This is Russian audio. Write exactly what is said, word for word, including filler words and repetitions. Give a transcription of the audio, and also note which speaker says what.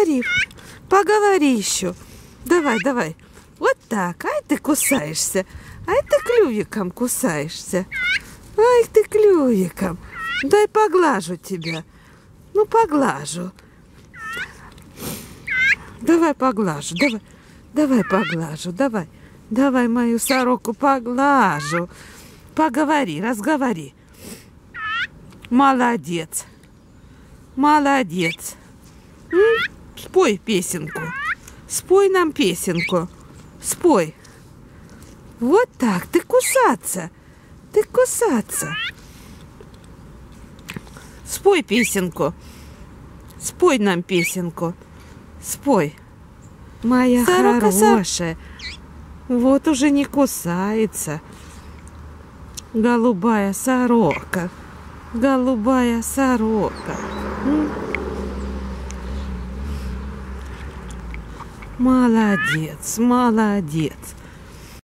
Speaker 1: Поговори. Поговори еще. Давай, давай. Вот так. Ай, ты кусаешься. Ай, ты клювиком кусаешься. Ай, ты клювиком. Дай поглажу тебя. Ну, поглажу. Давай поглажу. Давай. Давай поглажу. Давай. Давай мою сороку поглажу. Поговори, разговори. Молодец. Молодец. М? Спой песенку. Спой нам песенку. Спой. Вот так. Ты кусаться. Ты кусаться. Спой песенку. Спой нам песенку. Спой. Моя сорока хорошая. Вот уже не кусается. Голубая сорока. Голубая сорока. М? Молодец, молодец.